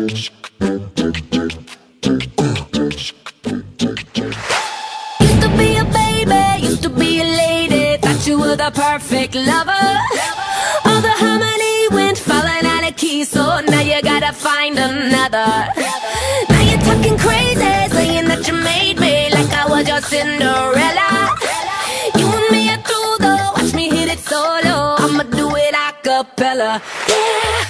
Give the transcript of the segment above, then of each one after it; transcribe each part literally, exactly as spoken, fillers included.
Used to be a baby, used to be a lady, thought you were the perfect lover. All the harmony went falling out of key, so now you gotta find another. Now you're talking crazy, saying that you made me like I was your Cinderella. You and me are through though, watch me hit it solo. I'ma do it a cappella, yeah.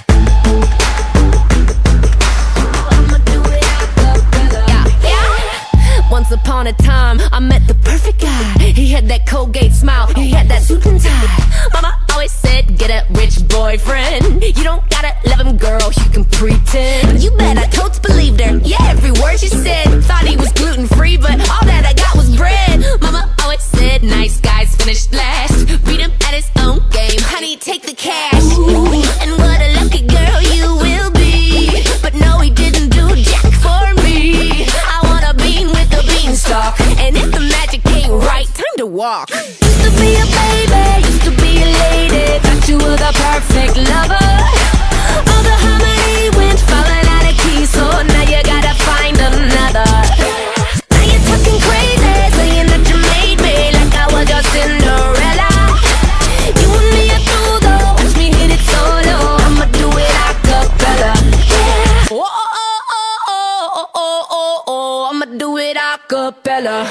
Once upon a time, I met the perfect guy. He had that Colgate smile, he had that suit and tie. Mama always said, get a rich boyfriend. You don't gotta love him, girl, you can pretend. You bet I totes believed her, yeah, every word she said. Thought he was gluten-free, but all that I got was bread. Mama always said, nice guys finish last. Beat him at his own game, honey, take the cash. Ooh, and what a lucky girl you will be. But no, he didn't do jack for me. I want a bean with the beanstalk, and if the magic ain't right, time to walk. Used to be a baby, used to be a lady, thought you were the perfect lover. All the harmony went falling out of key, so now you gotta find another. Now you're talking crazy, saying that you made me like I was your Cinderella. You and me are through though, watch me hit it solo. I'ma do it a cappella, yeah. Oh, oh, oh, oh, oh, oh, oh, oh, I'ma do it a cappella.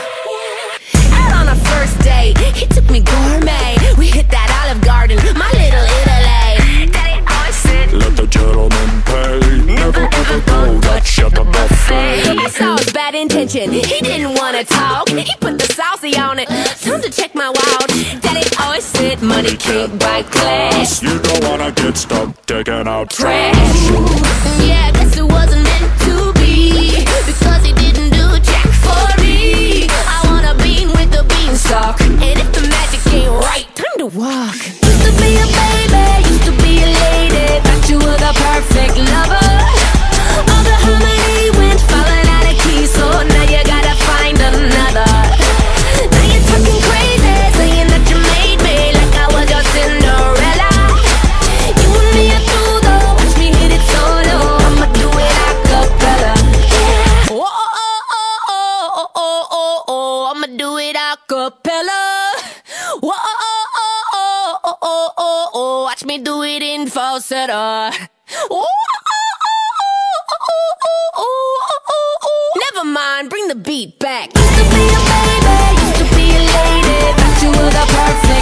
Out on a first date, he took me gourmet. We hit that Olive Garden, my little Italy. Daddy always said, let the gentleman pay. Never ever go Dutch at the buffet. I saw his bad intention, he didn't wanna talk. He put the saucy on it, time to check my watch. Daddy always said, money can't buy class. You don't wanna get stuck taking out Trash. trash. Yeah, guess it wasn't meant to be, because he didn't do jack for me. I want a bean with the beanstalk, and if the magic ain't right, time to walk. Used to be a baby, used to be a lady, thought you were the perfect lover. All the harmony went falling out of key, so now you gotta find another. Now you're talking crazy, saying that you made me like I was your Cinderella. You and me are through though, watch me hit it solo. I'ma do it a cappella, yeah. Oh, oh, oh, oh, oh, oh, oh, oh, I'ma do it a cappella. Oh, oh, oh, oh, oh, oh, oh, oh, watch me do it in falsetto. Oh, never mind, bring the beat back. Used to be a baby, used to be a lady, thought you were the perfect